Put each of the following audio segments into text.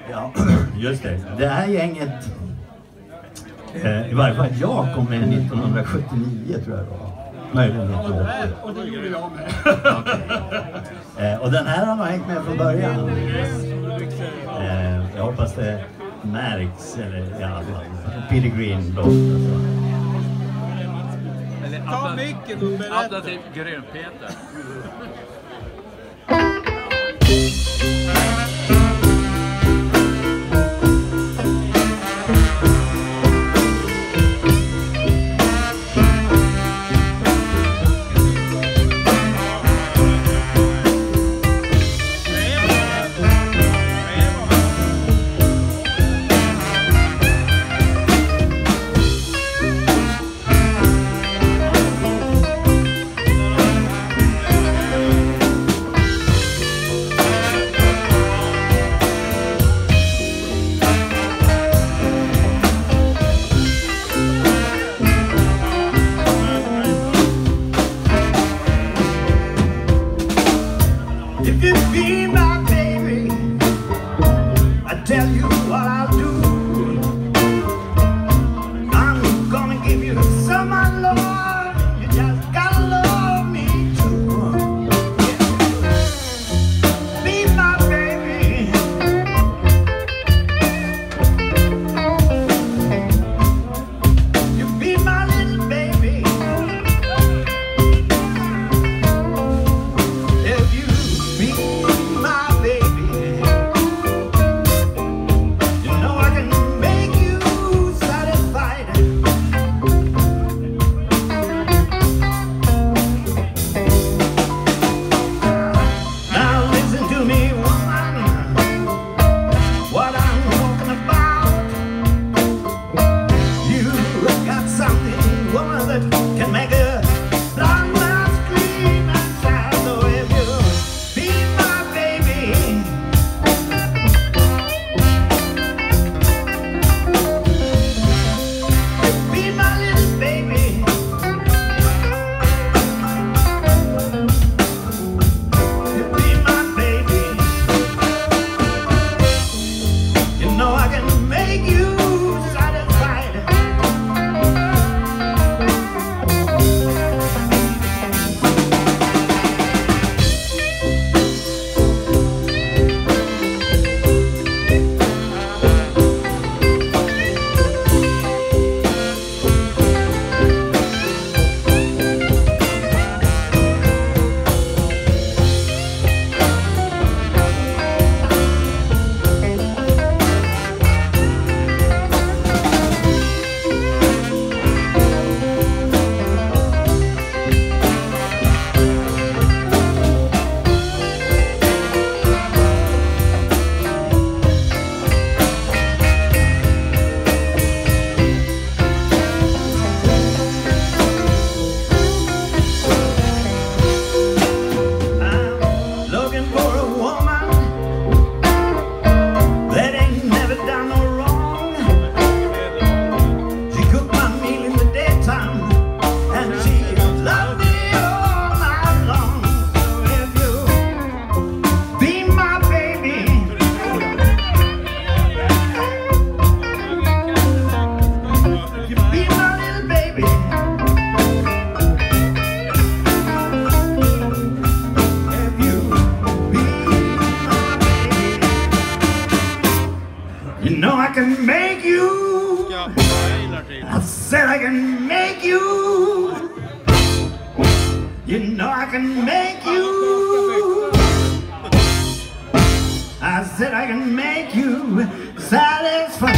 Ja, just det. Det här gänget, i varje fall jag kom med 1979 tror jag det var. Möjligen 1980. Och det gjorde jag med. Okay. Och den här har man hängt med från början. Jag hoppas det märks, eller i alla fall. Peter Green låt. Ta mycket och berätta. Adda till Grön-Peter. If you be my baby, I tell you what I'll do. I'm gonna give you some of my love. You just gotta love me too. Be my baby. You be my little baby. If you be my baby, you know I can make you satisfied. Now listen to me, woman, what I'm talking about. You got something, woman, that can make a blind man scream and shout. So if you be my baby, be my little baby. Be my baby. You know I can make you satisfied. I'm looking for a woman that ain't never done no wrong. She cooked my meal in the daytime and she loved me all night long. So if you be my baby, you be my little baby. If you be my baby, you know I can make you. I said I can make you. You know I can make you. I said I can make you satisfied.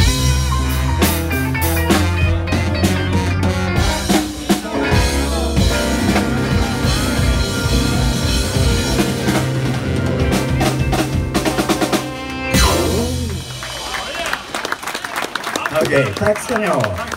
Okej, tack ska ni ha.